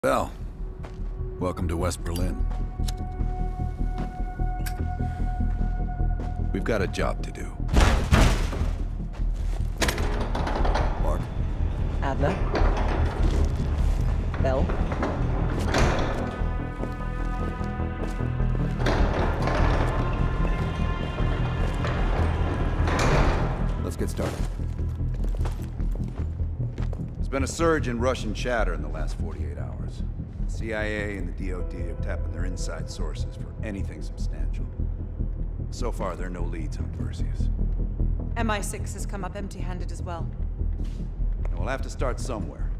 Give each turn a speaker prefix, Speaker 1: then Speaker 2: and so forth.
Speaker 1: Well, welcome to West Berlin. We've got a job to do. Mark?
Speaker 2: Adler? Bell?
Speaker 1: Let's get started. There's been a surge in Russian chatter in the last 48 hours. The CIA and the DoD are tapping their inside sources for anything substantial. So far, there are no leads on Perseus.
Speaker 3: MI6 has come up empty-handed as well.
Speaker 1: And we'll have to start somewhere.